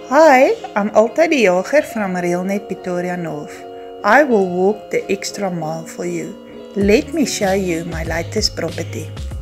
Hi, I'm Altyd die jager from RealNet Pretoria North. I will walk the extra mile for you. Let me show you my latest property.